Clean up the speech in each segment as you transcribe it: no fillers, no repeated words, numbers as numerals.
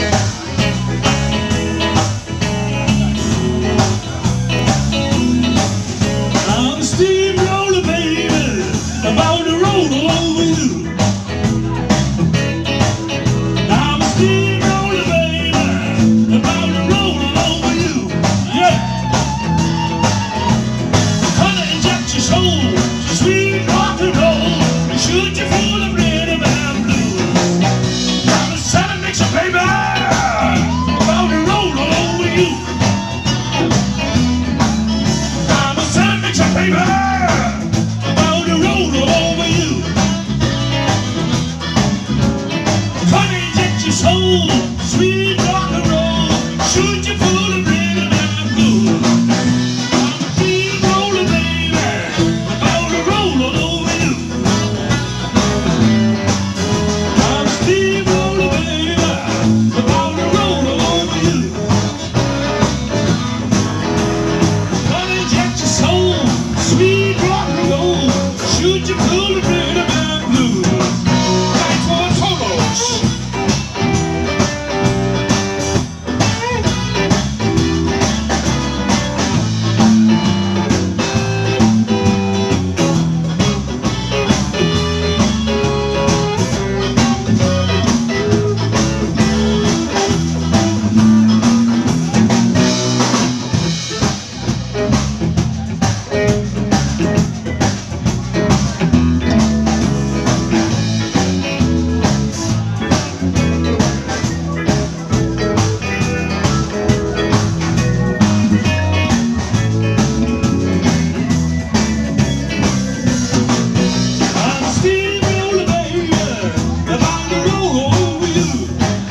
I'm a steamroller, baby, about to roll all over you. I'm a steamroller, baby, about to roll all over you. Yeah. Gonna inject your soul, sweet rock and roll, and shoot you full of rhythm and blues. I'm a salad mixer, baby, about to roll all over you. I'm a salad mixer, baby, about to roll all over you. Gonna inject your soul, sweet rock and roll, shoot you full of rhythm and blues. I'm a steamroller, baby, about to roll all over you. I'm a steamroller, baby, about to roll all over you. Gonna inject your soul, sweet rock and roll, shoot you full of rhythm and blues. Thanks for the solos. I'm a steamroller, baby, about to roll over you.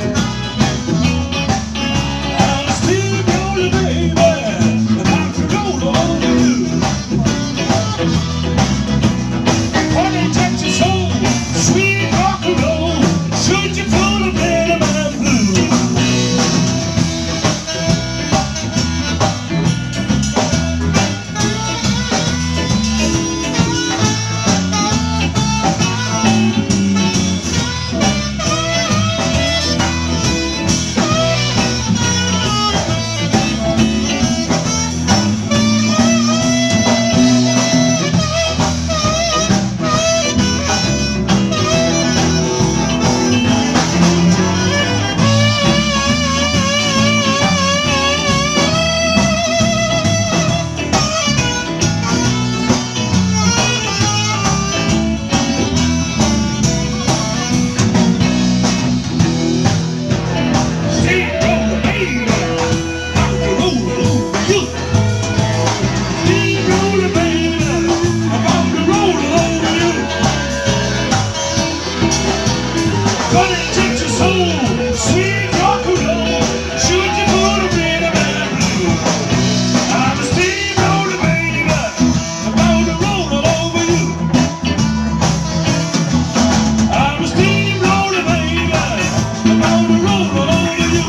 I'm a steamroller, baby, about to roll over you. Wanna inject your soul, sweet rock and roll, shoot you full of rhythm and blues. Steamroller, baby, about to roll over you. Steamroller, baby, about to roll over you. Gonna inject your soul, sweet rock and roll, shoot you full of rhythm and blues. I'm a steamroller, baby, about to roll all over you. I'm a steamroller, baby, about to roll all over you.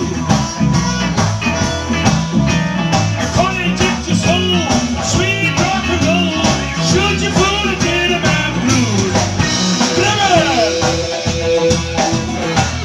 Gonna inject your soul, sweet rock and roll, shoot you full of rhythm and blues. Come on!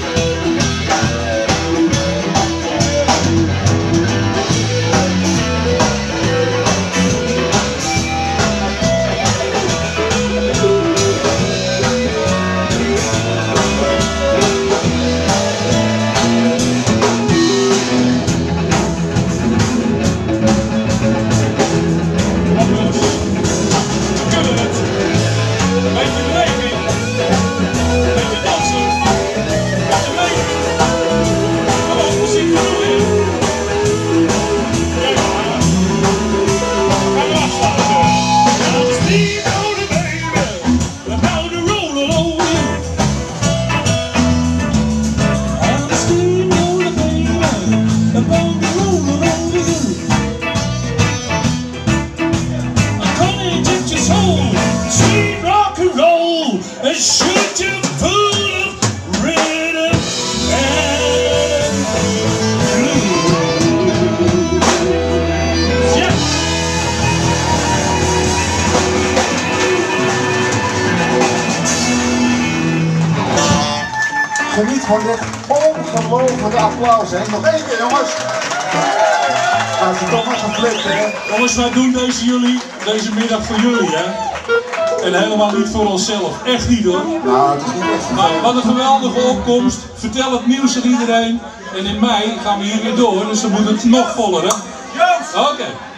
voor dit ongelofelijke applaus, hè. Nog één keer, jongens. Als je toch maar gaan flikken, hè. Jongens, wij doen deze middag voor jullie, hè. En helemaal niet voor onszelf. Echt niet, hoor. Nou, het is niet echt. Maar wat een geweldige opkomst. Vertel het nieuws aan iedereen. En in mei gaan we hier weer door, dus dan moet het nog voller, hè. Oké.